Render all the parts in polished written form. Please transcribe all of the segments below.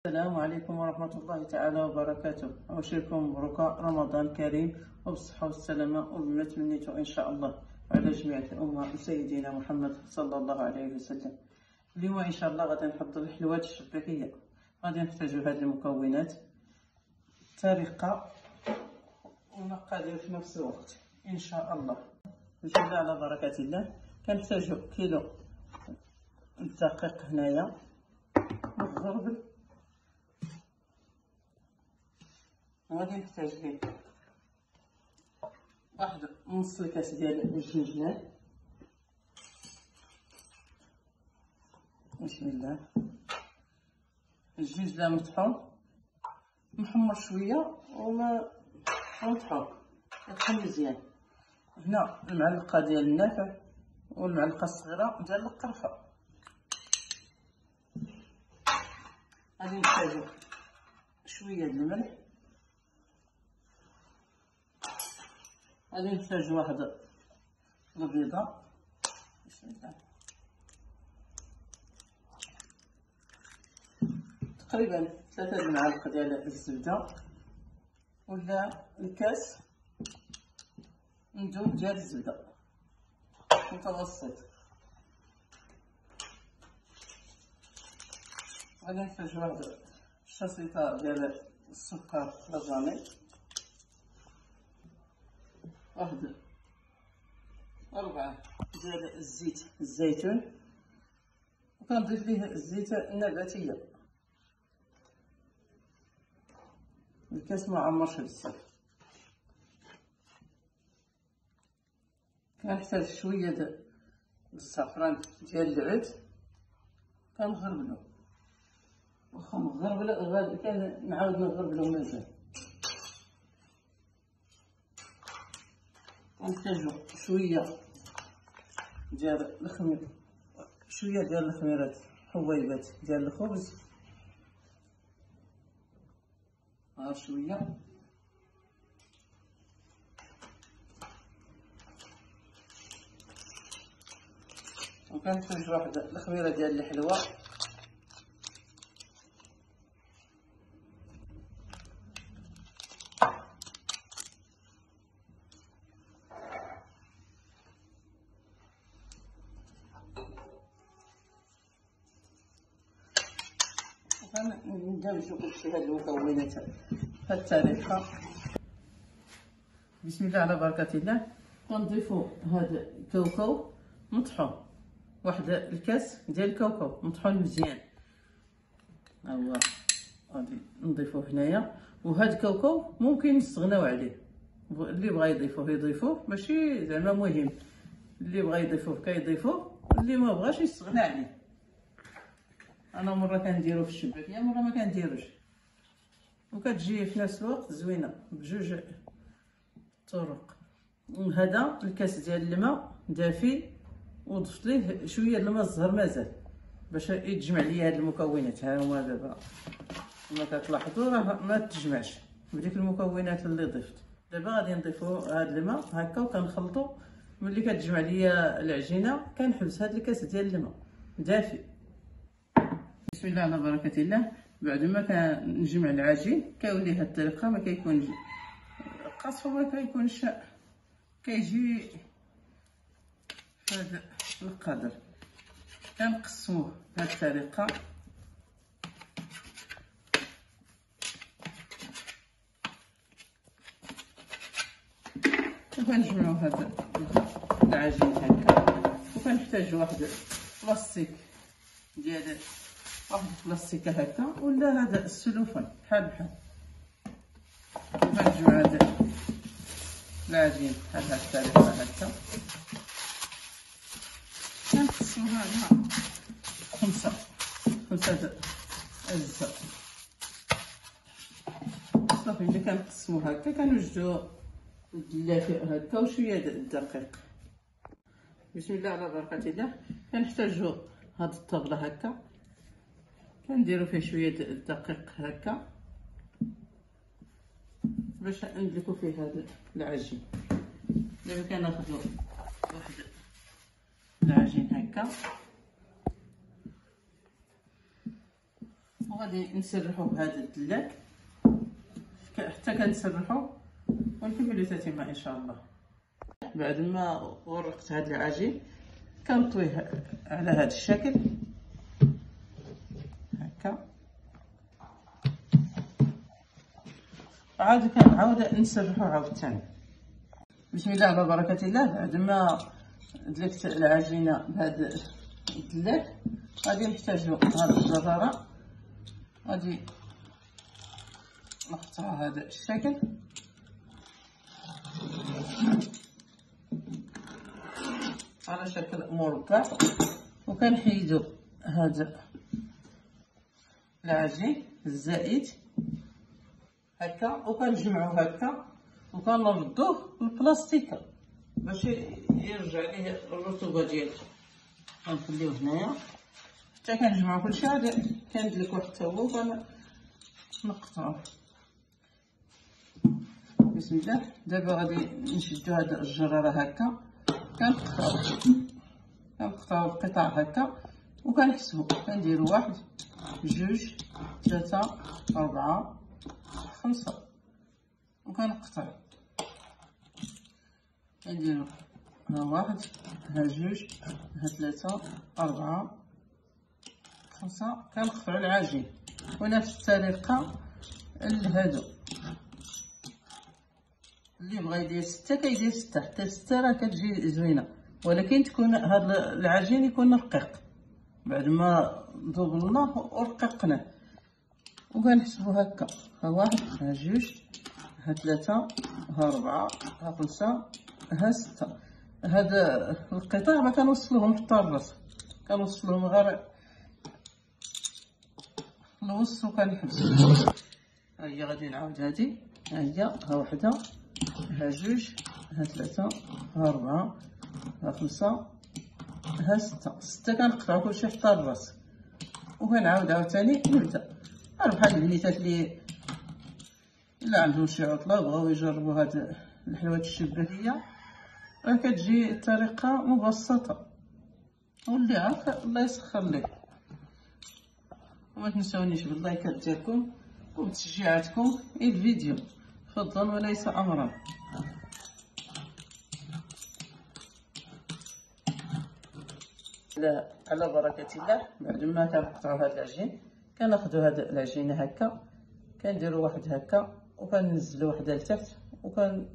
السلام عليكم ورحمة الله تعالى وبركاته. أبشركم مبروك رمضان كريم وبالصحة والسلامة، وبما تمنيت إن شاء الله على جميع الأمة سيدنا محمد صلى الله عليه وسلم. اليوم إن شاء الله غادي نحضر الحلوات الشباكية. غادي نحتاجو هاد المكونات، طريقة ومقادير في نفس الوقت إن شاء الله. بسم الله على بركة الله. كنحتاجو كيلو الدقيق هنايا مغربل، وغادي نحتاج ليه واحد نص الكاس ديال الجنجلان. بسم الله. الجنجلان مطحون محمر شويه وما مطحون يطحن مزيان. هنا المعلقه ديال النافع والمعلقه الصغيره ديال القرفه. غادي نحتاجو شويه ديال الملح. غادي نحتاج واحد البيضة. بسم الله. تقريبا 3 المعالق ديال الزبدة ولا الكاس ندوب ديال الزبدة متوسط. غادي نحتاج واحد الشاسيطة ديال السكر لازاني، واحد 4 ديال الزيت الزيتون، وكنضيف ليه الزيت النباتيه. الكاس ما عمرش بزاف. كنحتاج شويه ديال الزعفران ديال العود، كنغربلو واخا مغربله غادي كنعاود نغربلو مزال. كنحتاجو شويه ديال الخميره، شويه ديال الخميرات حبيبات ديال الخبز، ها شويه. وكنحتاج واحد الخميره ديال الحلوى، ندمجو كلشي هاد المكونات بهاد الطريقة. بسم الله على بركة الله. كنضيفو هاد الكاوكاو مطحون، واحد الكاس ديال الكاوكاو مطحون مزيان، ها هو غادي نضيفوه هنايا. وهاد الكاوكاو ممكن نستغناو عليه، اللي بغا يضيفوه يضيفوه، ماشي زعما مهم. اللي بغا يضيفوه كيضيفوه، اللي ما بغاش يستغنى عليه. انا مره كنديرو في الشباكيه، مره ما كنديروش، وكتجي في نفس الوقت زوينه بجوج طرق. هذا الكاس ديال الماء دافي، وضفت ليه شويه الماء الزهر مازال باش يتجمع ليا هاد المكونات. ها هما دابا كما كتلاحظوا راه ما تجمعش بديك المكونات اللي ضفت. دابا غادي نضيفو هاد الماء هكا وكنخلطو. ملي كتجمع ليا العجينه كنحبس هاد الكاس ديال الماء دافي. بسم الله على بركة الله. بعد ما كنجمع العجين كيولي هاد الطريقة، ما كيكونش قصفو، ما كيكونش كيجي فهاد القدر. كنقسموه بهاد الطريقة، وكنجمعو هاد العجين هكا. وكنحتاجو واحد بلاستيك ديال واحد البلاستيكه هكا، ولا هذا السلوفان بحال كنجمع هذا العجين بحال هاد الطريقه هكا. كنقسموها على 5 اجزاء صافي. ملي كنقسمو هكا كنوجدو الدلافئ هكا وشويه ديال الدقيق. بسم الله على بركة الله. كنحتاجو هاد الطبله هكا، كنديرو فيه شويه الدقيق هكا باش ندلكو فيه هذا العجين. دابا كناخدو واحد العجين هكا وغادي نسرحو بهذا الدلاك حتى كنسرحو ونكملو تتمه ان شاء الله. بعد ما ورقت هذا العجين كنطويه على هذا الشكل هكا، عاد كنعاود نسرحو عاوتاني. بسم الله على بركه الله. بعد ما دلكت العجينه بهذا الدلاك غادي نحتاجو هاد الجزره، غادي نقطعها هذا الشكل على شكل مربع، وكنحيدو هذا العجين الزائد هكا وكنجمعو هكا وكنردوه للبلاستيكه باش يرجع ليه الرطوبه ديالو. كنخليوه هنايا حتى كنجمعو كلشي. عاد كندلكو حتى هو وكنقطعوه. بسم الله. دابا غادي نشدو هاد الجراره هكا، كنقطعو قطع هكا وكنحسبو، كنديرو 1 2 3 4 5 وكنقطعو. كنديرو ها 1 ها 2 ها 3 4 5 كنقطعو العجين. ونفس الطريقه لهادو اللي بغا يدير 6 كيدير 6 حتى 6 راه كتجي زوينه، ولكن تكون هذا العجين يكون رقيق. بعد ما ضبلناه ورققناه وكنحسبو هكا ها 1 ها 2 ها 3 ها 4 ها 5 ها 6. هاد القطع ما كنوصلوهم حتى الراس، كنوصلوهم غير الوسط وكنحبس. ها هي غادي نعاود هادي، ها هي ها 1 ها 2 ها 3 ها 4 ها 5 ها 6 كنقطعو كلشي حتى الراس وكنعاود عاوتاني نبدا. بحال البنيتات اللي الا عندهم شي عطله بغاو يجربوا هاد الحلويات الشباكيه راه كتجي الطريقه مبسطه، واللي عارف الله يسخر ليه. وما تنساونيش باللايكات ديالكم وبتشجيعاتكم الفيديو فضلا وليس امرا. على بركه الله. بعد ما كنقطعوا هذا العجين كناخذوا هذا العجينه هكا، كنديروا واحد هكا وكننزلوا وحده لتحت وكننزلوا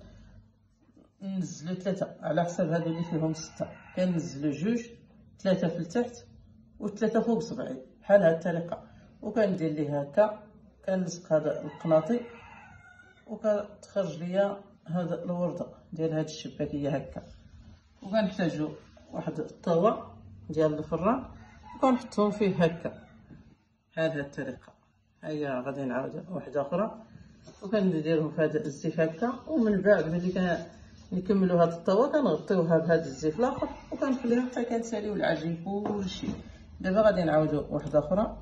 3 على حسب هادو اللي فيهم 6. كننزلوا 2 3 في التحت و3 فوق صبعي بحال هاد الطريقه، وكندير ليه هكا كنلصق هذا القناطي وكتخرج ليا هذا الورده ديال هاد الشباكيه هكا. وكنحتاجوا واحد الطاوه ديال الفران وكنحطهم فيه هكا بحال هاد الطريقه. هيا غادي نعاود واحده اخرى وكنديرهم في هذا الزيت هكا، ومن بعد ملي كنكملوا هاد الطاوه كنغطيوها بهذا الزيت الاخر وكنخليوها حتى كنساليو العجين كلشي. دابا غادي نعاودو واحده اخرى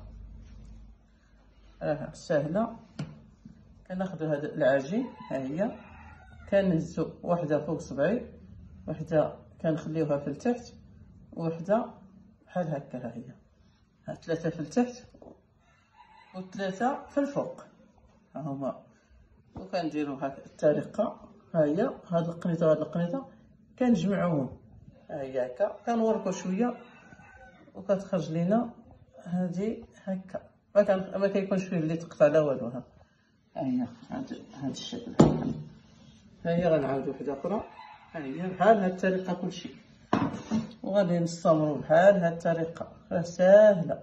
سهله. كناخذوا هذا العجين، ها هي كنهزو واحده فوق صبعي، واحده كنخليوها في التحت، وحده بحال هكا ها هي، ها 3 في التحت و3 في الفوق ها هما. وكنديروا هكا الطريقه. ها هي هاد القنيطه وهاد القنيطه كنجمعوهم، ها هي هكا كنوركو شويه وكتخرج لينا هادي هكا. ما كيكونش فيه اللي تقطع لا والو. ها هي هاد الشكل هكا. ها هي غنعاودو وحده اخرى، ها هي بحال هاد الطريقه كلشي، وغادي نستمروا بحال هاد الطريقه. راه ساهله،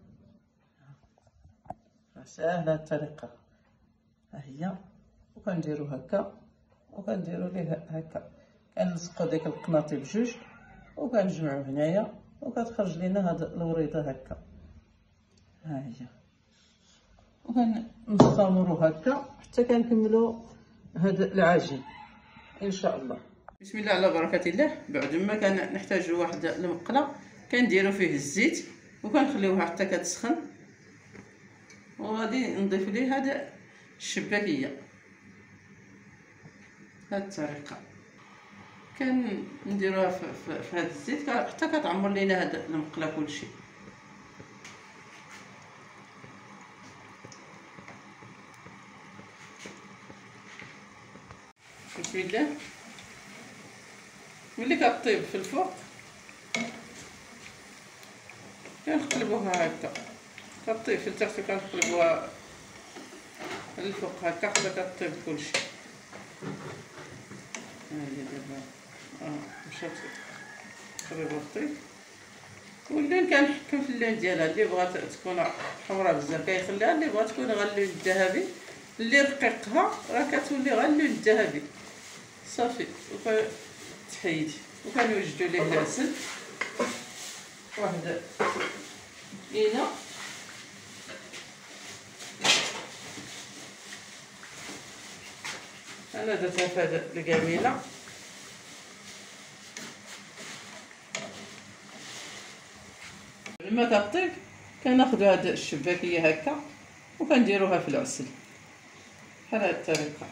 ساهله الطريقه. ها هي وكنديروا هكا وكنديروا ليه هكا، كنلصقوا ديك القناطي بجوج وكنجمعوا هنايا وكتخرج لينا هاد الوريده هكا. ها هي وكنستمروا هكا حتى كنكملوا هاد العجين ان شاء الله. بسم الله على بركه الله. بعد ما كنحتاجوا واحد المقله كنديروا فيه الزيت وكنخليوها حتى كتسخن، وغادي نضيف ليه هاد الشباكيه بهاد الطريقه. كنديروها في هاد الزيت حتى كتعمر لينا هاد المقله كلشي. بسم الله. ملي كطيب في الفوق كنقلبوها هكا، كطيب في التحت وكنقلبوها الفوق هكا حتى كطيب كلشي. هادي دابا مشات قريبه طيب. واللون كنحكم في اللون ديالها، اللي بغات تكون حمراء بزاف كيخليها، اللي بغات تكون غير اللون الذهبي، اللي رقيقها راه كتولي غير اللون الذهبي صافي. وكتحيدي وكنوجدو ليه العسل واحد كاينه. انا درتها في هاد الكاميله. لما كطيب كناخدو هاد الشباكيه هكا وكنديروها في العسل بحال هاد الطريقه.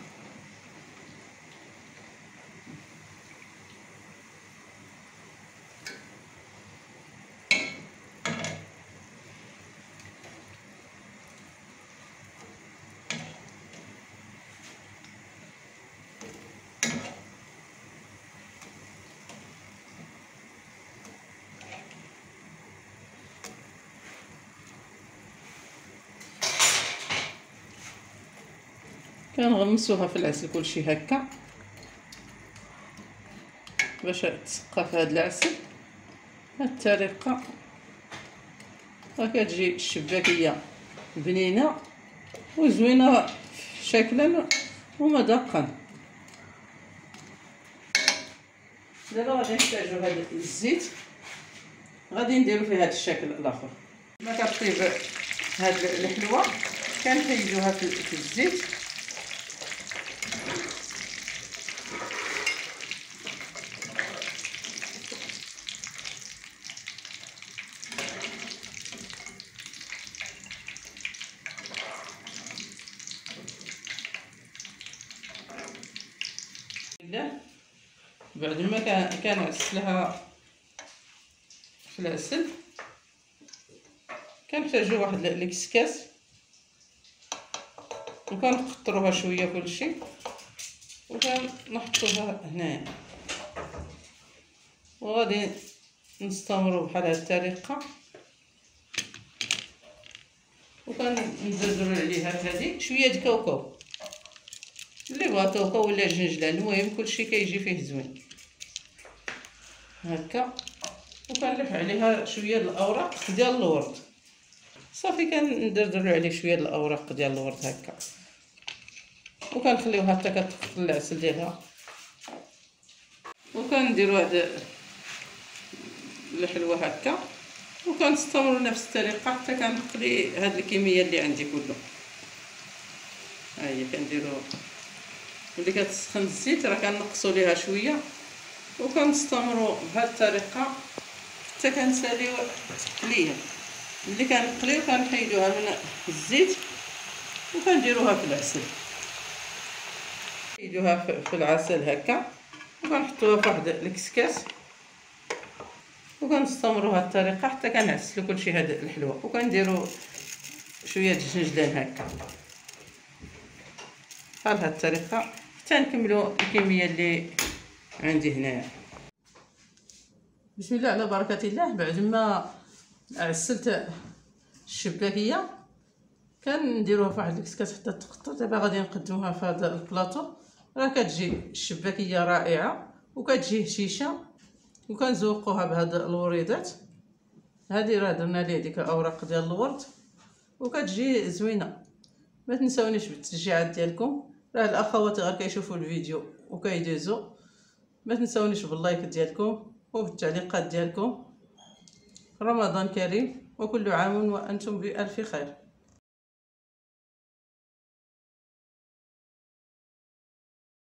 كنغمسوها في العسل كلشي هكا باش تسقى في هاد العسل. هاد الطريقه راه كتجي الشباكيه بنينه وزوينه شكلا ومذاقا. دابا غادي نحتاجو هاد الزيت، غادي نديرو فيه هاد الشكل الاخر. ما كطيب هاد الحلوه كنحيدوها في الزيت. بعد ما كنعسلها في العسل كنحتاجو واحد الكسكاس وكنقطروها شويه كلشي وكنحطوها هنايا، وغادي نستمروا بحال هاد الطريقه وكندردروا عليها في هادي شويه د كاوكاو، اللي بغا كاوكاو ولا جنجلان، المهم كلشي كيجي فيه زوين هكا. وكنلف عليها شويه د الاوراق ديال الورد صافي، كندردروا عليه شويه د الاوراق ديال الورد هكا وكنخليوها حتى كتخلط العسل ديالها. وكنديروا هاد الحلوه هكا وكنستمروا نفس الطريقه حتى كنقلي هاد الكميه اللي عندي كله. ها هي كنديروا ملي كتسخن الزيت راه كنقصوا ليها شويه وكنستمروا بهاد الطريقه حتى كنساليو التقليه. ملي كنقليو كنحيدوها من الزيت وكنديروها في العسل، نحيدوها في العسل هكا وكنحطوها في واحد الكسكاس وكنستمروا هاد الطريقه حتى كنعسلو كلشي هاد الحلوه. وكنديروا شويه د الجنجلان هكا بحال هاد الطريقه حتى نكملوا الكميه اللي عندي هنايا. بسم الله على بركه الله. بعد ما عسلت الشباكيه كنديروها في واحد الكسكاس حتى تقطر. دابا غادي نقدموها في هذا البلاطو. راه كتجي الشباكيه رائعه وكتجي هشيشه وكنزوقوها بهاد الوريدات. هذه راه درنا ليه ديك الاوراق ديال الورد وكتجي زوينه. ما تنساونيش بالتشجيعات ديالكم، راه الاخوات غير كيشوفوا الفيديو وكيدوزوا. ما تنساونيش باللايك ديالكم وبالتعليقات ديالكم. رمضان كريم وكل عام وانتم بالف خير.